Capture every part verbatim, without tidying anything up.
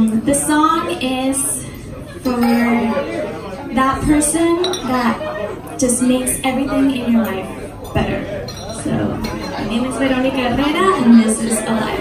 Um, the song is for that person that just makes everything in your life better. So, my name is Verónica Herrera, and this is Alive.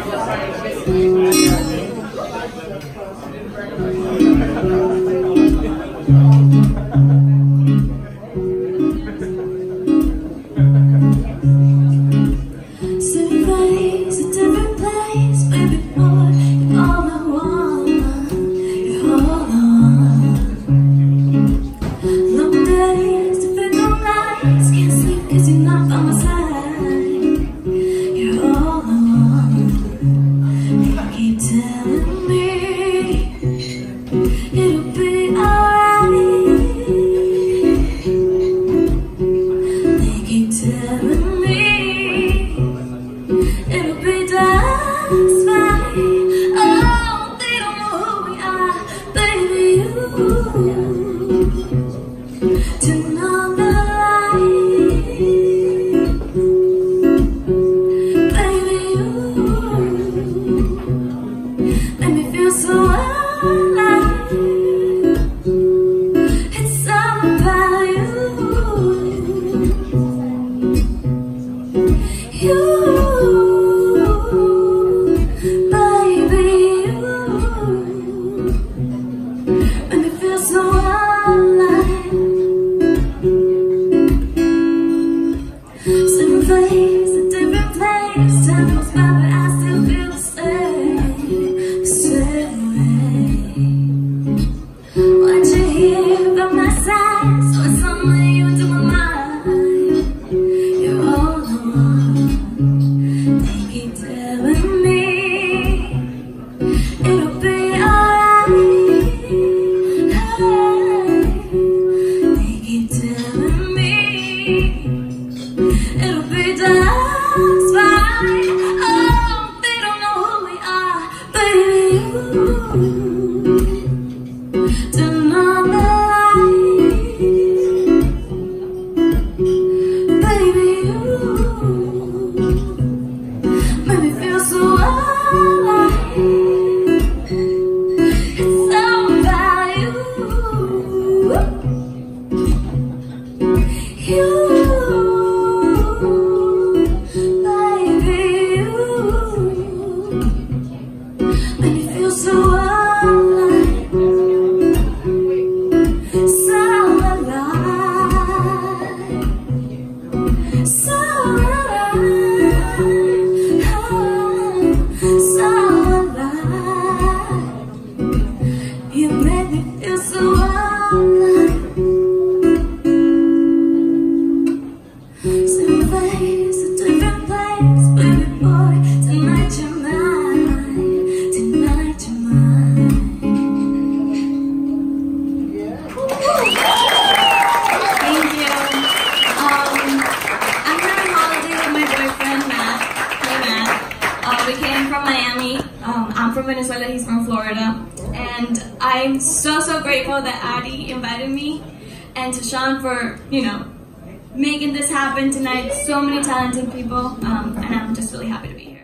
Venezuela, he's from Florida, and I'm so so grateful that Adi invited me, and to Sean for, you know, making this happen tonight. So many talented people, um, and I'm just really happy to be here.